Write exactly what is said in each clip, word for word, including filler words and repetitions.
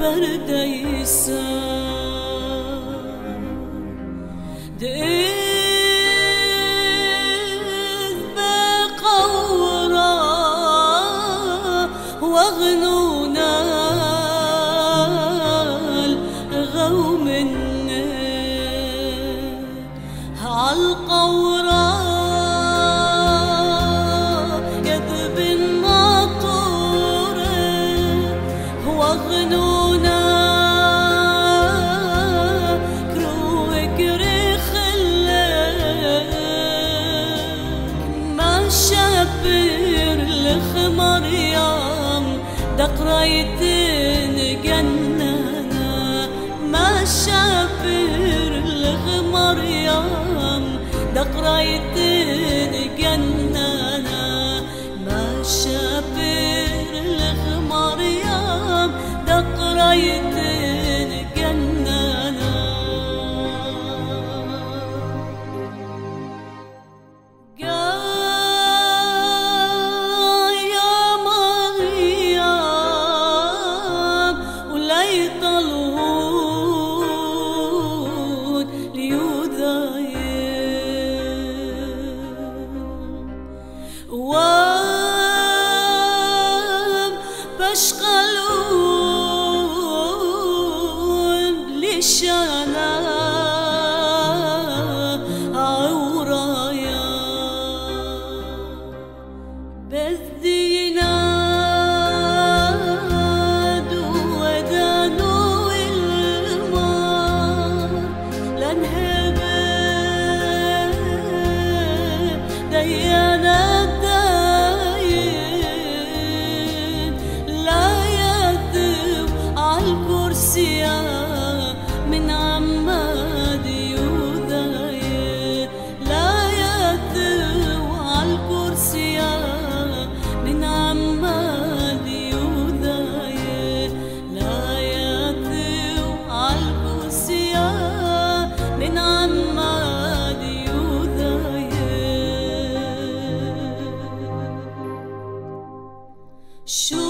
برديسا دقيت بقورا واغنونا الغوم عالقورا يذب الناطور واغنونا كروك رخلك ما شابر الخمر يام دقرايتن جنانا ما شابر الخمر يام دقرايتن جنانا ما شابر الخمر يام دقرايتن جنانا بشغلون لشانا عورايا بذينا دودانو المار لنهبه ديانا من عماد يوذاي لا يثو عالكرسي من عماد يوذاي لا يثو عالكرسي من عماد يوذاي شو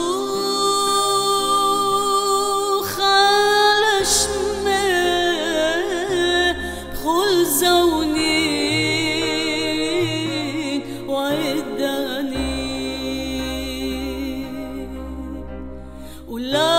زونين وعداني ولا